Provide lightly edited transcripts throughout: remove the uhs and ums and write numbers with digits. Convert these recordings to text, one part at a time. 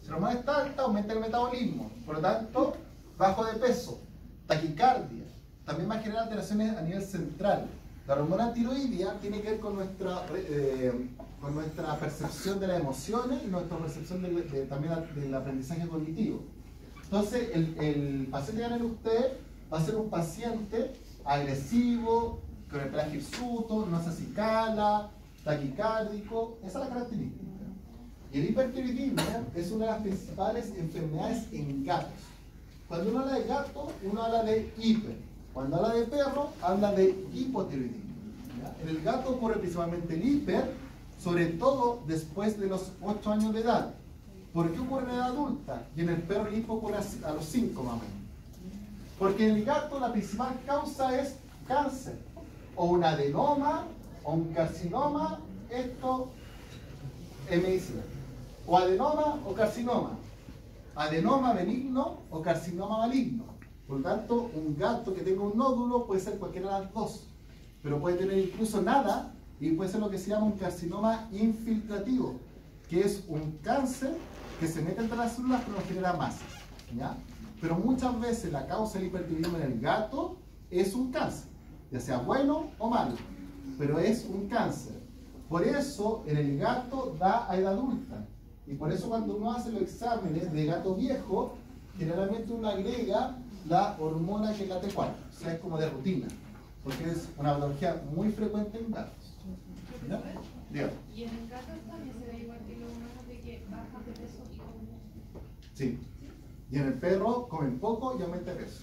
la hormona está alta, aumenta el metabolismo. Por lo tanto, bajo de peso, taquicardia. También va a generar alteraciones a nivel central. La hormona tiroidea tiene que ver con nuestra percepción de las emociones y nuestra percepción también del aprendizaje cognitivo. Entonces, el paciente que va a tener usted va a ser un paciente agresivo, con el pelaje hirsuto, no se acicala, taquicárdico. Esa es la característica. Y el hipertiroidismo es una de las principales enfermedades en gatos. Cuando uno habla de gato, uno habla de hiper. Cuando habla de perro, habla de hipotiroidismo. ¿Ya? En el gato ocurre principalmente el hiper, sobre todo después de los 8 años de edad. ¿Por qué ocurre en edad adulta? Y en el perro el hipo ocurre a los 5 más o menos. Porque en el gato la principal causa es cáncer, o un adenoma, o un carcinoma, esto es medicina. O adenoma o carcinoma. Adenoma benigno o carcinoma maligno. Por lo tanto, un gato que tenga un nódulo puede ser cualquiera de las dos. Pero puede tener incluso nada y puede ser lo que se llama un carcinoma infiltrativo, que es un cáncer que se mete entre las células pero no genera masas. ¿Ya? Pero muchas veces la causa del hipertiroidismo en el gato es un cáncer, ya sea bueno o malo, pero es un cáncer. Por eso en el gato da a edad adulta. Y por eso cuando uno hace los exámenes de gato viejo, generalmente uno agrega la hormona que es la T4. O sea, es como de rutina, porque es una patología muy frecuente en gatos. ¿Ya? Dígame. ¿Y en el gato también se da igual que los humanos de que bajan de peso y comen? Sí. Y en el perro comen poco y aumenta de peso.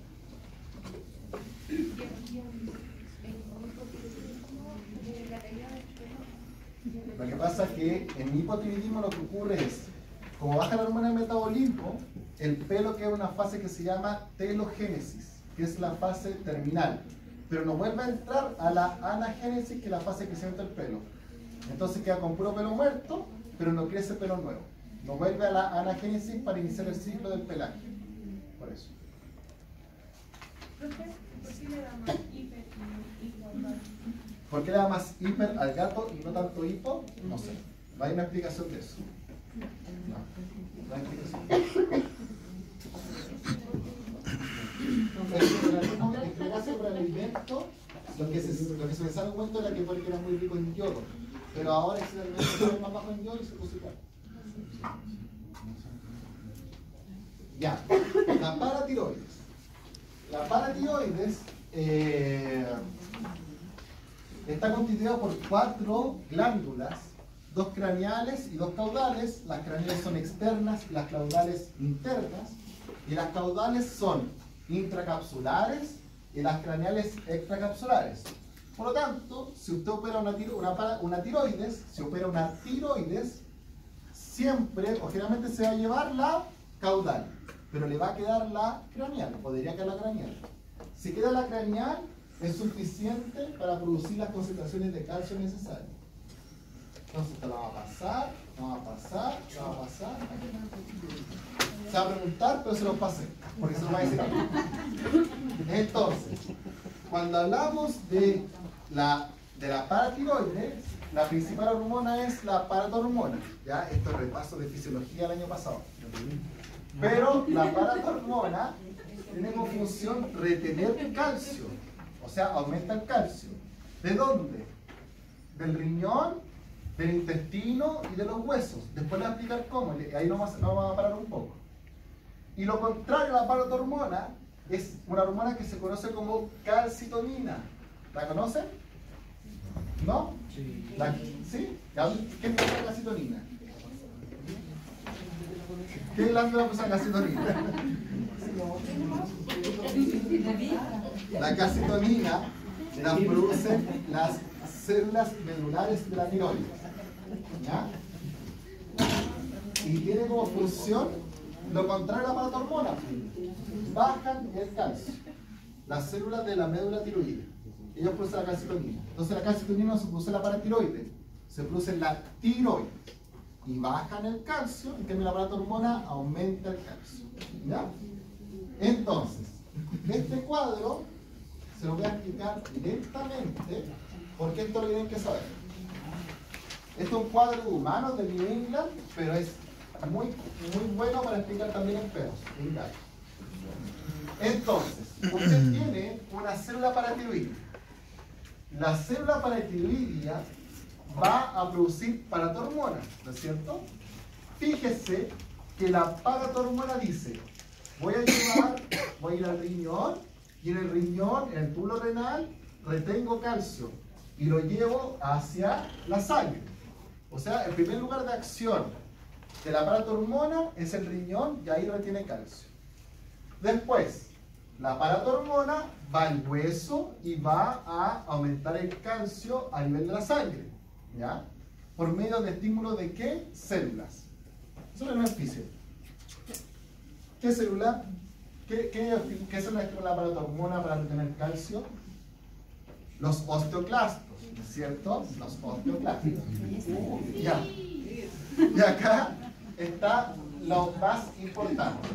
Lo que pasa es que en hipotiroidismo lo que ocurre es, como baja la hormona del metabolismo, el pelo queda en una fase que se llama telogénesis, que es la fase terminal, pero no vuelve a entrar a la anagénesis, que es la fase de crecimiento del pelo. Entonces queda con puro pelo muerto, pero no crece pelo nuevo. No vuelve a la anagénesis para iniciar el ciclo del pelaje. Por eso. ¿Por qué le da más hiper y hipo al gato? ¿Por qué le da más hiper al gato y no tanto hipo? No sé. No hay una explicación de eso. No hay explicación. En el caso para el alimento, lo que se me sale un cuento era que porque era muy rico en yodo. Pero ahora excelente está más bajo en yodo y se puso igual. Ya, la paratiroides. La paratiroides está constituida por 4 glándulas, 2 craneales y 2 caudales. Las craneales son externas y las caudales internas. Y las caudales son intracapsulares y las craneales extracapsulares. Por lo tanto, si usted opera una tiroides, si opera una tiroides, siempre o generalmente se va a llevar la caudal, pero le va a quedar la craneal, podría quedar la craneal. Si queda la craneal, es suficiente para producir las concentraciones de calcio necesarias. Entonces te la va a pasar, la va a pasar, la va a pasar. Se va a preguntar, pero se lo pasé, porque se lo va a decir a mí. Entonces, cuando hablamos de la paratiroides, la principal hormona es la paratormona. ¿Ya? Esto es repaso de fisiología el año pasado. Pero la paratormona tiene como función retener calcio, o sea, aumenta el calcio. ¿De dónde? Del riñón, del intestino y de los huesos. Después le voy a explicar cómo, ahí nos vamos a parar un poco. Y lo contrario a la paratormona es una hormona que se conoce como calcitonina. ¿La conocen? ¿No? Sí. ¿Sí? ¿Qué es la calcitonina? ¿Qué glándula usa calcitonina? La calcitonina la producen las células medulares de la tiroides. ¿Ya? Y tiene como función lo contrario a la paratormona. Bajan el calcio. Las células de la médula tiroidea. Ellos producen la calcitonina. Entonces la calcitonina no se produce en la paratiroides, se produce en la tiroides. Y bajan el calcio, en cambio la paratormona aumenta el calcio. ¿Ya? Entonces, este cuadro se lo voy a explicar directamente porque esto lo tienen que saber. Esto es un cuadro de humanos de New England, pero es muy bueno para explicar también en perros, en gatos. Entonces, usted tiene una célula paratiroidea. La célula paratiroidea va a producir paratormona, ¿no es cierto? Fíjese que la paratormona dice, voy a ir al riñón, y en el riñón, en el túbulo renal, retengo calcio y lo llevo hacia la sangre. O sea, el primer lugar de acción de la paratormona es el riñón y ahí retiene calcio. Después, la paratormona va al hueso y va a aumentar el calcio a nivel de la sangre, ¿ya? Por medio de estímulo de ¿qué? Células. Eso no es beneficio. ¿Qué célula? ¿Qué célula estimula la paratormona para retener calcio? Los osteoclastos, ¿no es cierto? Los osteoclastos. Ya. Y acá está lo más importante.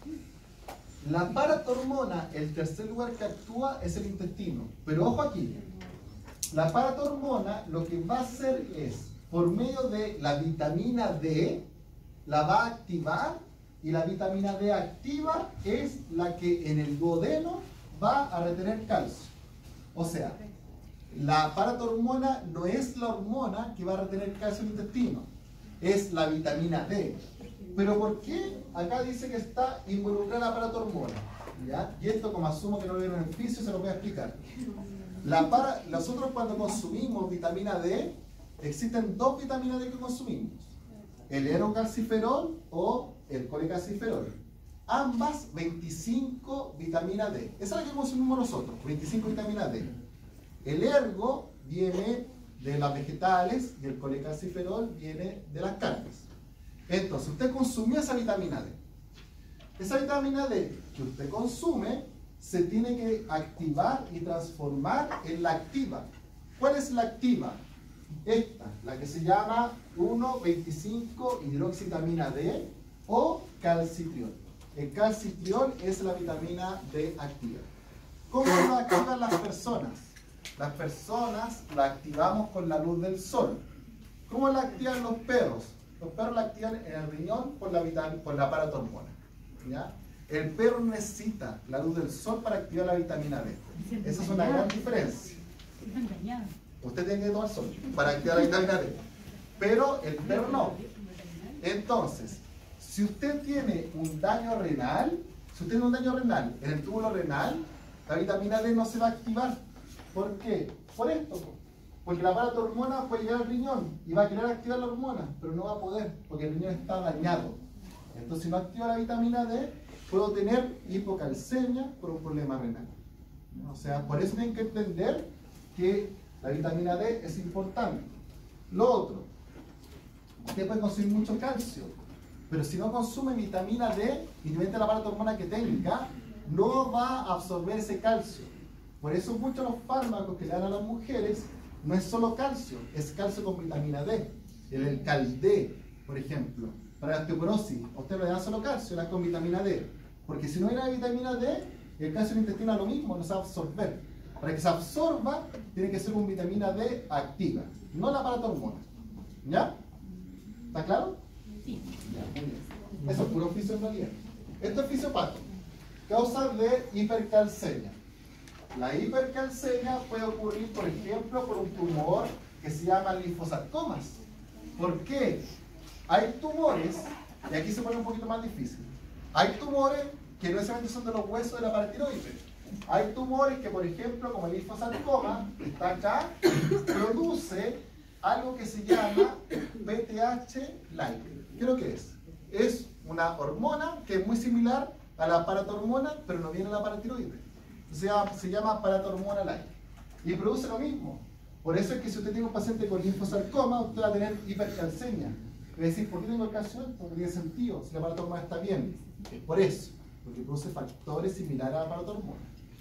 La paratormona, el tercer lugar que actúa es el intestino. Pero ojo aquí, la paratormona lo que va a hacer es, por medio de la vitamina D, la va a activar, y la vitamina D activa es la que en el duodeno va a retener calcio. O sea, la paratormona no es la hormona que va a retener calcio en el intestino, es la vitamina D. Pero ¿por qué? Acá dice que está involucrada la paratormona, ¿ya? Y esto, como asumo que no vieron el beneficio, se lo voy a explicar. Nosotros cuando consumimos vitamina D, existen dos vitaminas D que consumimos. El erocalciferol o el colecalciferol. Ambas 25 vitamina D. Esa es la que consumimos nosotros, 25 vitamina D. El ergo viene de las vegetales y el colecalciferol viene de las carnes. Entonces, usted consumió esa vitamina D. Esa vitamina D que usted consume se tiene que activar y transformar en la activa. ¿Cuál es la activa? Esta, la que se llama 1,25-hidroxivitamina D o calcitriol. El calcitriol es la vitamina D activa. ¿Cómo lo activan las personas? Las personas la activamos con la luz del sol. ¿Cómo la activan los perros? Los perros la activan en el riñón por la paratormona, ¿ya? El perro necesita la luz del sol para activar la vitamina D. Esa es una gran diferencia. Usted tiene que tomar sol para activar la vitamina D. Pero el perro no. Entonces, si usted tiene un daño renal, en el túbulo renal, la vitamina D no se va a activar. ¿Por qué? Por esto. Porque la paratormona puede llegar al riñón y va a querer activar la hormona, pero no va a poder, porque el riñón está dañado. Entonces, si no activa la vitamina D, puedo tener hipocalcemia por un problema renal. O sea, por eso tienen que entender que la vitamina D es importante. Lo otro, usted puede consumir mucho calcio, pero si no consume vitamina D, independientemente de la paratormona que tenga, no va a absorber ese calcio. Por eso muchos de los fármacos que le dan a las mujeres no es solo calcio, es calcio con vitamina D. El Cal-D, por ejemplo, para la osteoporosis, a usted le dan solo calcio, le dan con vitamina D. Porque si no hubiera vitamina D, el calcio en el intestino es lo mismo, no se va a absorber. Para que se absorba, tiene que ser con vitamina D activa, no la paratormona. ¿Ya? ¿Está claro? Sí. Ya, muy bien. Eso es puro oficio en realidad. Esto es fisiopato. Causas de hipercalcemia. La hipercalcemia puede ocurrir, por ejemplo, por un tumor que se llama linfosarcomas. ¿Por qué? Hay tumores, y aquí se pone un poquito más difícil. Hay tumores que no necesariamente son de los huesos de la paratiroide. Hay tumores que, por ejemplo, como el linfosarcoma, que está acá, produce algo que se llama PTH-like. ¿Qué es lo que es? Es una hormona que es muy similar a la paratormona, pero no viene de la paratiroide. Se llama paratormona-like. Y produce lo mismo. Por eso es que si usted tiene un paciente con linfosarcoma, usted va a tener hipercalcemia. Es decir, ¿por qué tengo el calcio alto? Porque tiene sentido, si la paratormona está bien. Es por eso, porque produce factores similares a la paratormona.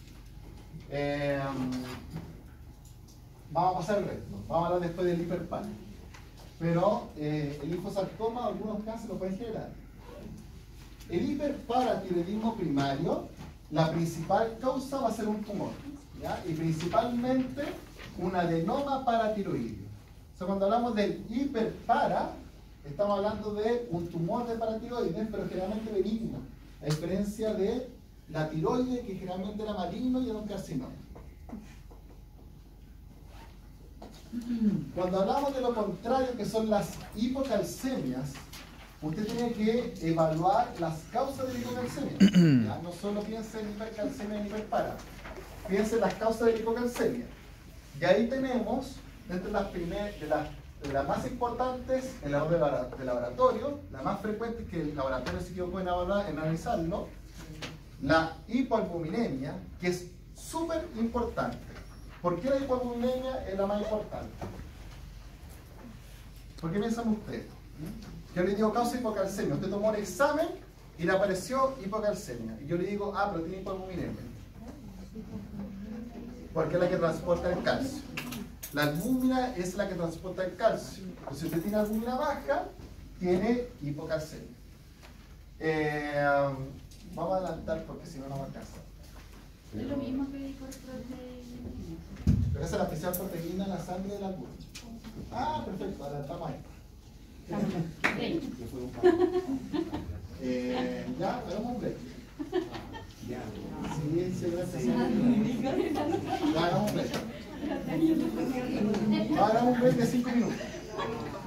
Vamos a pasar el resto. Vamos a hablar después del hiperpara. Pero el linfosarcoma en algunos casos lo pueden generar. El hiperparatiroidismo primario, la principal causa va a ser un tumor, ¿ya? Y principalmente un adenoma paratiroideo. O sea, cuando hablamos del hiperpara, estamos hablando de un tumor de paratiroides, pero generalmente benigno, a diferencia de la tiroides, que generalmente era maligno y era un carcinoma. Cuando hablamos de lo contrario, que son las hipocalcemias, usted tiene que evaluar las causas de la hipocalcemia. ¿Ya? No solo piense en hipercalcemia y hiperpara, piense en las causas de la hipocalcemia. Y ahí tenemos, dentro de las más importantes, el labor de laboratorio, la más frecuente, que el laboratorio sí que pueden analizarlo, la hipoalbuminemia, que es súper importante. ¿Por qué la hipoalbuminemia es la más importante? ¿Por qué piensan ustedes? Yo le digo causa hipocalcemia. Usted tomó el examen y le apareció hipocalcemia. Y yo le digo, ah, pero tiene hipoalbuminemia. Porque es la que transporta el calcio. La albúmina es la que transporta el calcio. Entonces, si usted tiene albúmina baja, tiene hipocalcemia. Vamos a adelantar porque si no, no va a alcanzar. Es lo mismo que dijo el profe. Pero esa es la especial proteína en la sangre de la albúmina. Ah, perfecto, adelantamos ahí. Ya, hagamos un break. Sí, sí, gracias. Ya, hagamos un break. Hagamos un break de 5 minutos.